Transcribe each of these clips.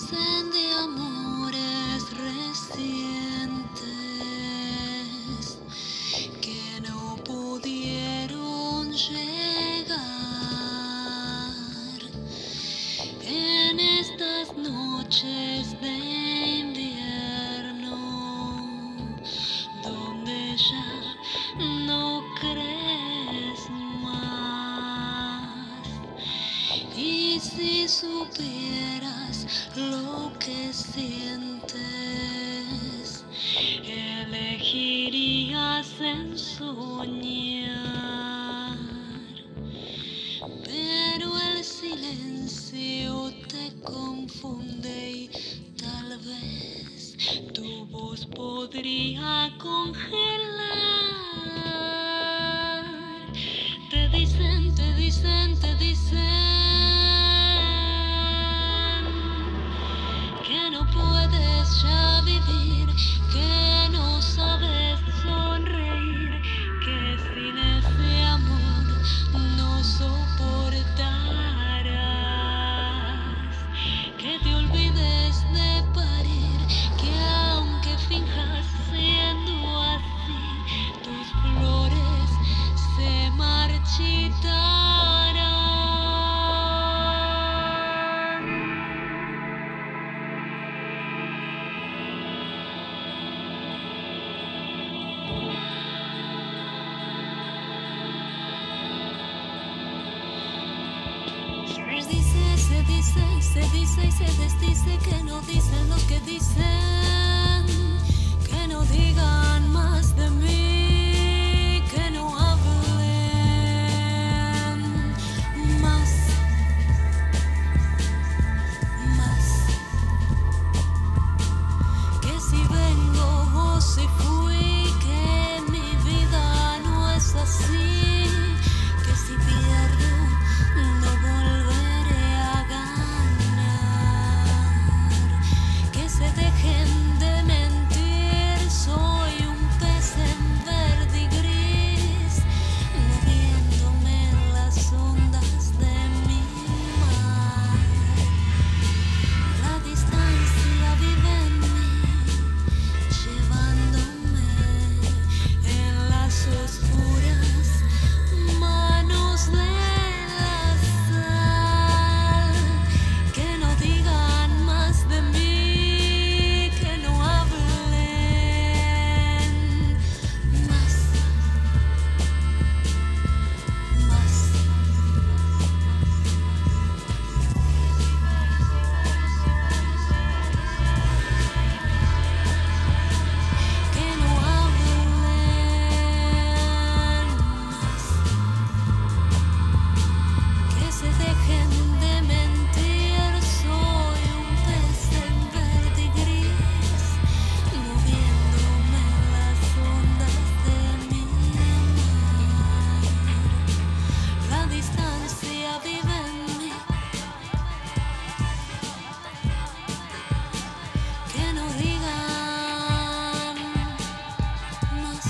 dicen de amores recientes que no pudieron llegar en estas noches de invierno donde ya no crees más. Y si supieras lo que sientes, elegirías en soñar. Pero el silencio te confunde y tal vez tu voz podría congelar. Te dicen, te dicen, te dicen que no puedes ya vivir, que no sabes sonreír, que sin ese amor no soportarás, que te olvides de parir, que aunque finjas siendo así, tus flores se marchitarán. Se dice y se desdice que no dicen los que dicen, que no digan más de mí, que no hablen más, que si vengo o si fui, que mi vida no es así, que si pierdo no volveré a ganar, que se dejen de mentir, soy un pez en verde y gris, moviéndome en las ondas de mi mar. La distancia vive en mí, llevándome en las oscuras manos de la sal, que no digan más de mí, que no hablen más, que no hablen más, que se dejen de mentir, soy un pez en verde y gris, moviéndome en las ondas de mi mar. La distancia vive en mí, que no digan más.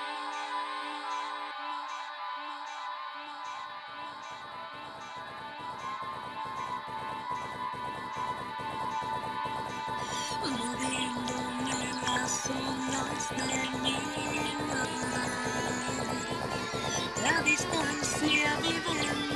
Moviéndome en las ondas de mi mar. La distancia vive en mí,